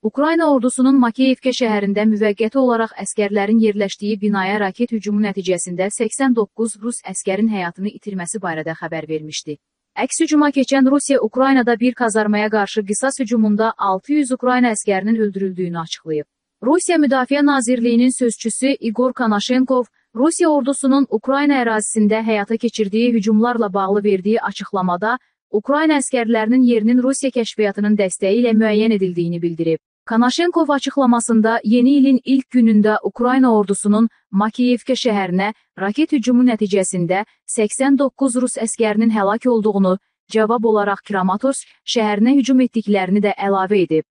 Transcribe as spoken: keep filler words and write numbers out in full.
Ukrayna ordusunun Makeyevka şəhərində müvəqqəti olaraq əskərlərin yerləşdiyi binaya raket hücumu nəticəsində səksən doqquz Rus əskərin həyatını itirməsi barədə xəbər vermişdi. Əks hücuma keçən Rusiya Ukraynada bir kazarmaya qarşı qisas hücumunda altı yüz Ukrayna əskərinin öldürüldüyünü açıqlayıb. Rusiya Müdafiə Nazirliyinin sözçüsü Igor Konashenkov, Rusiya ordusunun Ukrayna ərazisində həyata keçirdiyi hücumlarla bağlı verdiyi açıqlamada Ukrayna əskərlərinin yerinin Rusiya kəşfiyyatının dəstəyi ilə müəyyən edildiyini bildirib. Konashenkov açıqlamasında yeni ilin ilk günündə Ukrayna ordusunun Makeyevka şəhərinə raket hücumu nəticəsində səksən doqquz Rus əskərinin həlak olduğunu, cavab olaraq Kramatorsk şəhərinə hücum etdiklərini də əlavə edib.